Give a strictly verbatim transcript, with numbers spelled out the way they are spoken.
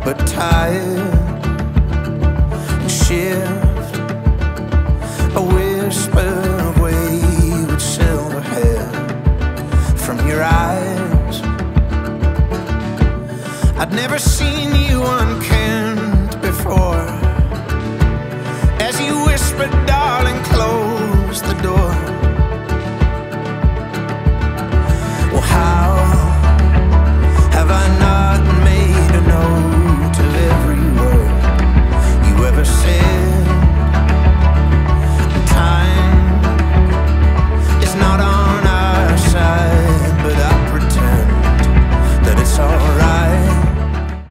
but tired. You shift a whisper of wayward silver hair from your eyes. I'd never seen you